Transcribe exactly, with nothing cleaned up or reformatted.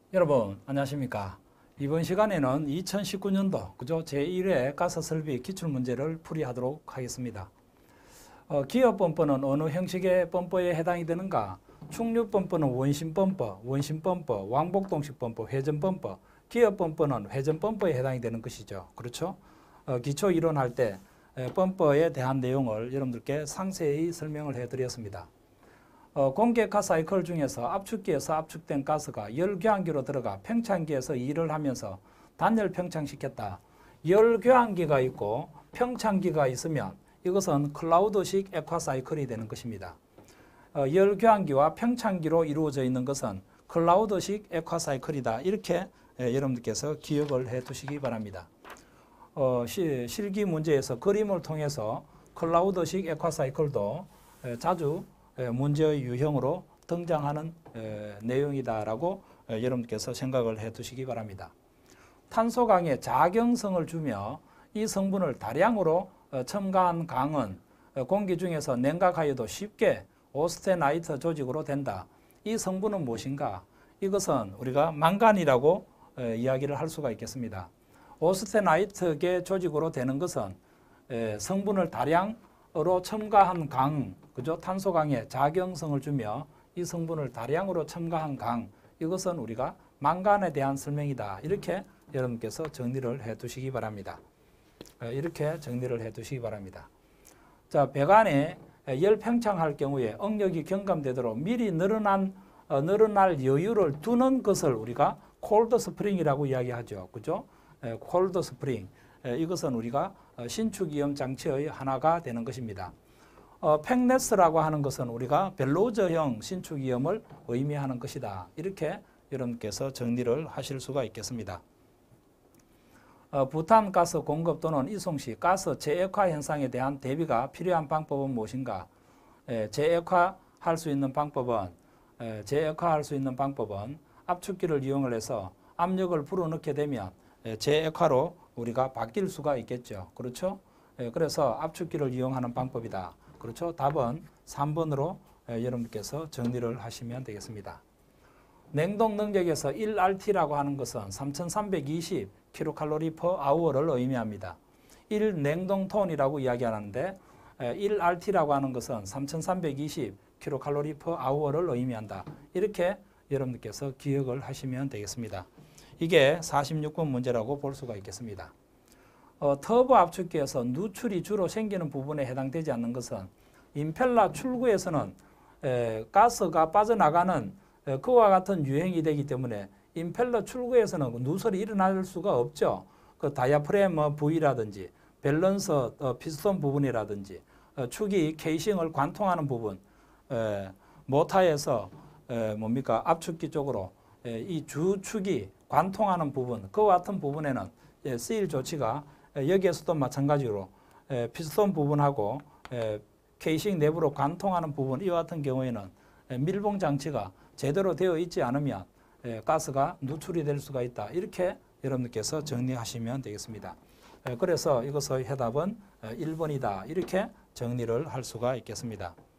여러분 안녕하십니까? 이번 시간에는 이천십구 년도 그죠? 제일 회 가스설비 기출문제를 풀이하도록 하겠습니다. 어, 기업범퍼는 어느 형식의 범퍼에 해당이 되는가? 충류범퍼는 원심범퍼, 원심범퍼, 왕복동식범퍼, 회전범퍼, 기업범퍼는 회전범퍼에 해당이 되는 것이죠. 그렇죠? 어, 기초이론 할 때 범퍼에 대한 내용을 여러분들께 상세히 설명을 해드렸습니다. 어, 공개 가사이클 중에서 압축기에서 압축된 가스가 열교환기로 들어가 평창기에서 일을 하면서 단열 평창시켰다. 열교환기가 있고 평창기가 있으면 이것은 클라우드식 액화사이클이 되는 것입니다. 어, 열교환기와 평창기로 이루어져 있는 것은 클라우드식 액화사이클이다. 이렇게 예, 여러분들께서 기억을 해 두시기 바랍니다. 어, 시, 실기 문제에서 그림을 통해서 클라우드식 액화사이클도 예, 자주 문제의 유형으로 등장하는 내용이다라고 여러분께서 생각을 해 두시기 바랍니다. 탄소강에 자경성을 주며 이 성분을 다량으로 첨가한 강은 공기 중에서 냉각하여도 쉽게 오스테나이트 조직으로 된다. 이 성분은 무엇인가? 이것은 우리가 망간이라고 이야기를 할 수가 있겠습니다. 오스테나이트계 조직으로 되는 것은 성분을 다량으로 첨가한 강, 그죠? 탄소강에 자경성을 주며 이 성분을 다량으로 첨가한 강, 이것은 우리가 망간에 대한 설명이다. 이렇게 여러분께서 정리를 해 두시기 바랍니다. 이렇게 정리를 해 두시기 바랍니다. 자, 배관에 열 팽창할 경우에 응력이 경감되도록 미리 늘어난, 어, 늘어날 여유를 두는 것을 우리가 콜드 스프링이라고 이야기하죠. 그죠? 콜드 스프링. 이것은 우리가 신축이염 장치의 하나가 되는 것입니다. 어, 팽네스라고 하는 것은 우리가 벨로저형 신축이염을 의미하는 것이다. 이렇게 여러분께서 정리를 하실 수가 있겠습니다. 어, 부탄 가스 공급 또는 이송 시 가스 재액화 현상에 대한 대비가 필요한 방법은 무엇인가? 에, 재액화할 수 있는 방법은 에, 재액화할 수 있는 방법은 압축기를 이용을 해서 압력을 불어넣게 되면 에, 재액화로 우리가 바뀔 수가 있겠죠. 그렇죠? 에, 그래서 압축기를 이용하는 방법이다. 그렇죠? 답은 삼 번으로 여러분께서 정리를 하시면 되겠습니다. 냉동 능력에서 일 알티라고 하는 것은 삼천삼백이십 킬로칼로리 퍼 아워를 의미합니다. 일 냉동톤이라고 이야기하는데 일 알티라고 하는 것은 삼천삼백이십 킬로칼로리 퍼 아워를 의미한다. 이렇게 여러분께서 기억을 하시면 되겠습니다. 이게 사십육 번 문제라고 볼 수가 있겠습니다. 어, 터보 압축기에서 누출이 주로 생기는 부분에 해당되지 않는 것은 임펠러 출구에서는 에, 가스가 빠져나가는 에, 그와 같은 유행이 되기 때문에 임펠러 출구에서는 누설이 일어날 수가 없죠. 그 다이아프레임 부위라든지 밸런스 어, 피스톤 부분이라든지 어, 축이 케이싱을 관통하는 부분, 에, 모터에서 에, 뭡니까 압축기 쪽으로 에, 이 주축이 관통하는 부분, 그와 같은 부분에는 예, 쓰일 조치가 여기에서도 마찬가지로 피스톤 부분하고 케이싱 내부로 관통하는 부분, 이와 같은 경우에는 밀봉 장치가 제대로 되어 있지 않으면 가스가 누출이 될 수가 있다. 이렇게 여러분께서 정리하시면 되겠습니다. 그래서 이것의 해답은 일 번이다. 이렇게 정리를 할 수가 있겠습니다.